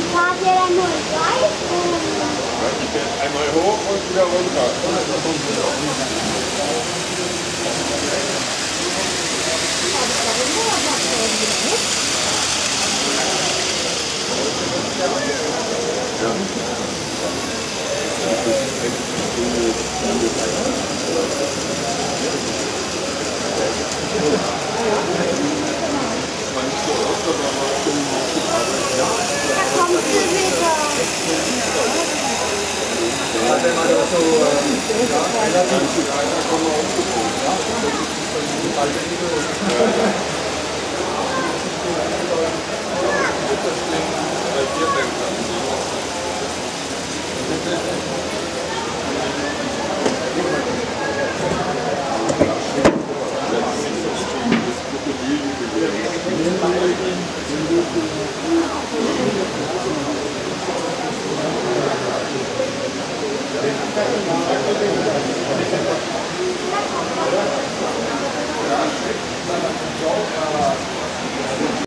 Fahrt ihr dann nur gleich? Ich bin einmal hoch und wieder runter. Da kommt sie wieder. Wenn man da so relativ gut weiterkommt,